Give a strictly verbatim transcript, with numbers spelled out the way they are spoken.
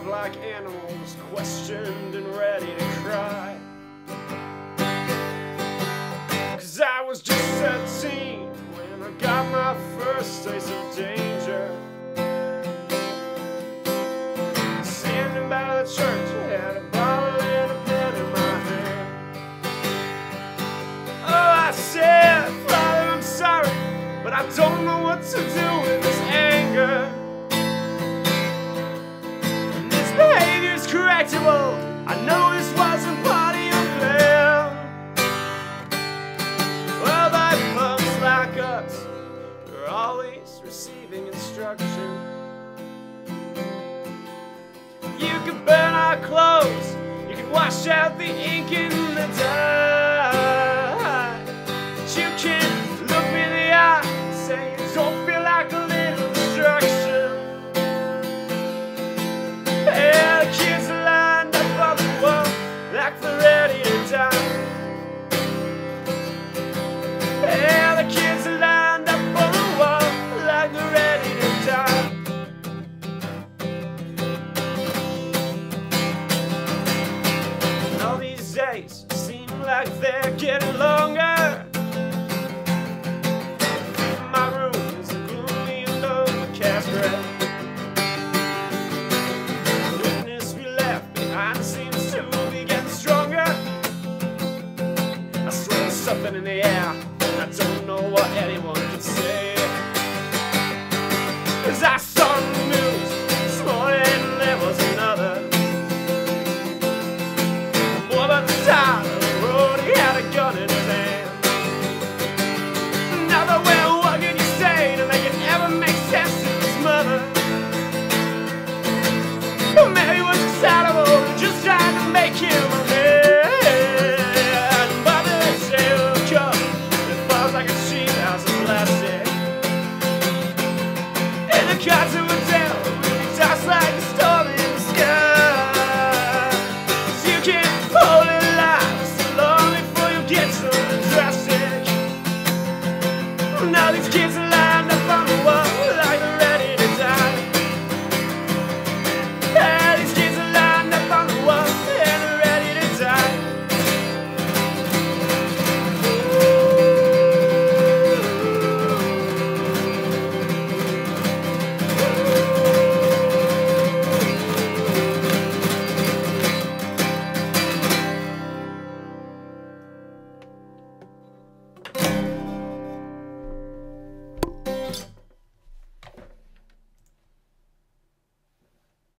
up like animals, questioned and ready to cry. Cause I was just seventeen when I got my first taste of danger. Standing by the church, I had a bottle and a pen in my hand. Oh, I said, Father, I'm sorry, but I don't know what to do with this anger. And this behavior's correctable. I know this wasn't part of your plan. Well, by punks like us, we're always receiving instruction. You can burn our clothes, you can wash out the ink in the dust.